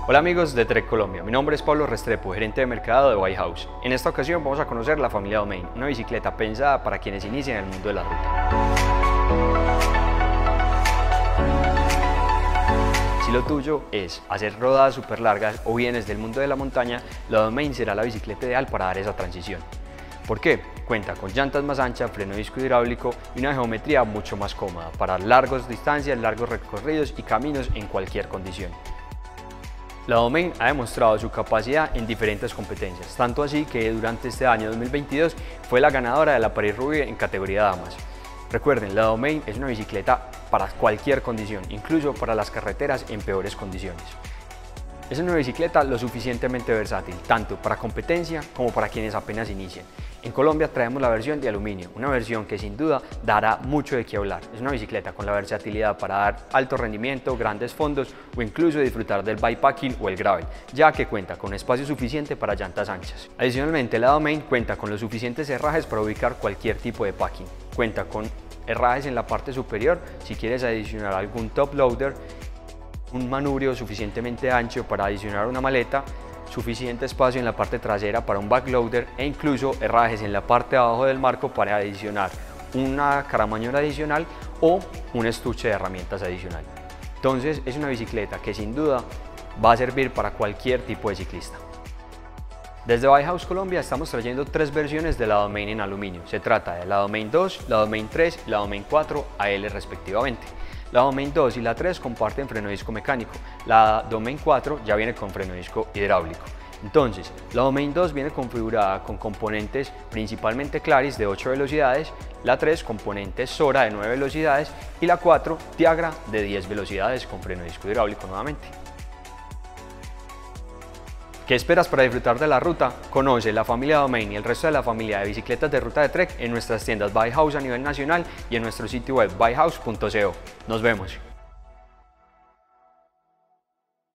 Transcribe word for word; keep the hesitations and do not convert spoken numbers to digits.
Hola amigos de Trek Colombia, mi nombre es Pablo Restrepo, gerente de mercado de White House. En esta ocasión vamos a conocer la familia Domain, una bicicleta pensada para quienes inician en el mundo de la ruta. Si lo tuyo es hacer rodadas súper largas o vienes del mundo de la montaña, la Domain será la bicicleta ideal para dar esa transición. ¿Por qué? Cuenta con llantas más anchas, freno disco hidráulico y una geometría mucho más cómoda para largas distancias, largos recorridos y caminos en cualquier condición. La Domain ha demostrado su capacidad en diferentes competencias, tanto así que durante este año dos mil veintidós fue la ganadora de la París-Roubaix en categoría damas. Recuerden, la Domain es una bicicleta para cualquier condición, incluso para las carreteras en peores condiciones. Es una bicicleta lo suficientemente versátil, tanto para competencia como para quienes apenas inician. En Colombia traemos la versión de aluminio, una versión que sin duda dará mucho de qué hablar. Es una bicicleta con la versatilidad para dar alto rendimiento, grandes fondos o incluso disfrutar del bikepacking o el gravel, ya que cuenta con espacio suficiente para llantas anchas. Adicionalmente, la Domain cuenta con los suficientes herrajes para ubicar cualquier tipo de packing. Cuenta con herrajes en la parte superior si quieres adicionar algún top loader, un manubrio suficientemente ancho para adicionar una maleta, suficiente espacio en la parte trasera para un backloader e incluso herrajes en la parte de abajo del marco para adicionar una caramañola adicional o un estuche de herramientas adicional. Entonces es una bicicleta que sin duda va a servir para cualquier tipo de ciclista. Desde White House Colombia estamos trayendo tres versiones de la Domain en aluminio. Se trata de la Domain dos, la Domain tres y la Domain cuatro A L respectivamente. La Domain dos y la tres comparten freno disco mecánico, la Domain cuatro ya viene con freno disco hidráulico. Entonces, la Domain dos viene configurada con componentes principalmente Claris de ocho velocidades, la tres componentes Sora de nueve velocidades y la cuatro Tiagra de diez velocidades con freno disco hidráulico nuevamente. ¿Qué esperas para disfrutar de la ruta? Conoce la familia Domain y el resto de la familia de bicicletas de ruta de Trek en nuestras tiendas Bike House a nivel nacional y en nuestro sitio web bike house punto co. Nos vemos.